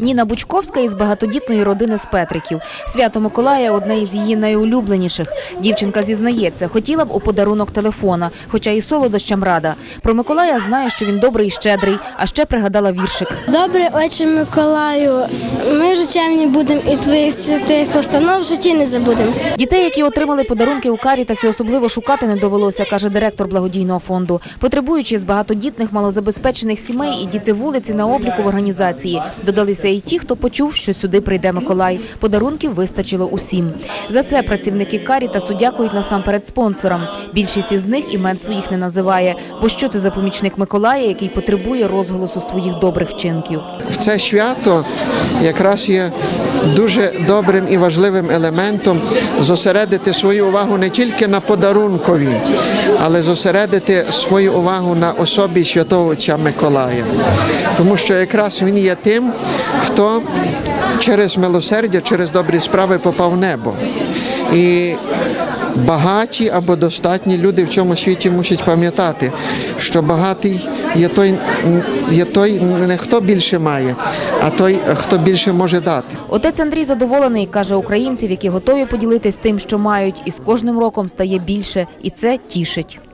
Ніна Бучковська із багатодітної родини з Петриків. Свято Миколая – одне із її найулюбленіших. Дівчинка зізнається, хотіла б у подарунок телефона, хоча і солодощам рада. Про Миколая знає, що він добрий і щедрий, а ще пригадала віршик. Добрий Отче Миколаю, ми вже чемні будемо і твоїх святих постанов в житті не забудемо. Дітей, які отримали подарунки у Карітасі, особливо шукати не довелося, каже директор благодійного фонду. Потребуючи з багатодітних малозабезпечених сімей і діти вулиці на обліку в організації. Додалися і ті, хто почув, що сюди прийде Миколай. Подарунків вистачило усім. За це працівники Карітасу дякують насамперед спонсорам. Більшість із них імен своїх не називає. Бо що це за помічник Миколая, який потребує розголосу своїх добрих вчинків? В це свято якраз є дуже добрим і важливим елементом зосередити свою увагу не тільки на подарункові, але зосередити свою увагу на особі Святого Отця Миколая. Тому що якраз він є тим, хто через милосердя, через добрі справи попав в небо. І багаті або достатні люди в цьому світі мусять пам'ятати, що багатий є той, не хто більше має, а той, хто більше може дати. Отець Андрій задоволений, каже, українців, які готові поділитись тим, що мають, і з кожним роком стає більше, і це тішить.